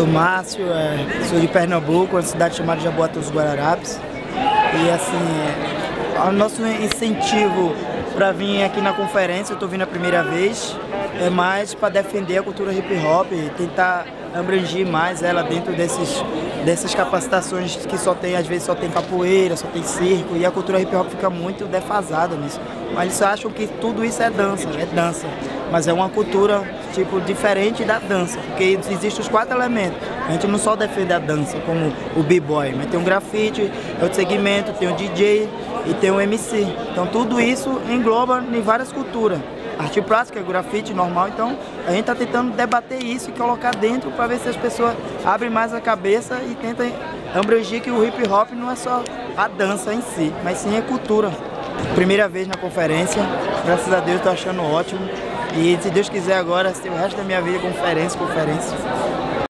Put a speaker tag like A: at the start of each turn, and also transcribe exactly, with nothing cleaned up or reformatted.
A: sou Márcio, é, sou de Pernambuco, uma cidade chamada Jaboatão dos Guararapes. E assim, é, o nosso incentivo para vir aqui na conferência, eu estou vindo a primeira vez, é mais para defender a cultura hip hop e tentar abranger mais ela dentro desses, dessas capacitações que só tem, às vezes só tem capoeira, só tem circo, e a cultura hip hop fica muito defasada nisso. Mas eles acham que tudo isso é dança, é dança. Mas é uma cultura tipo diferente da dança, porque existem os quatro elementos. A gente não só defende a dança como o b-boy, mas tem um grafite, é outro segmento, tem o D J e tem o M C. Então tudo isso engloba em várias culturas. Arte plástica, grafite normal, então a gente está tentando debater isso e colocar dentro para ver se as pessoas abrem mais a cabeça e tentam abranger que o hip hop não é só a dança em si, mas sim a cultura. Primeira vez na conferência, graças a Deus estou achando ótimo. E se Deus quiser agora, o resto da minha vida, conferência, conferência.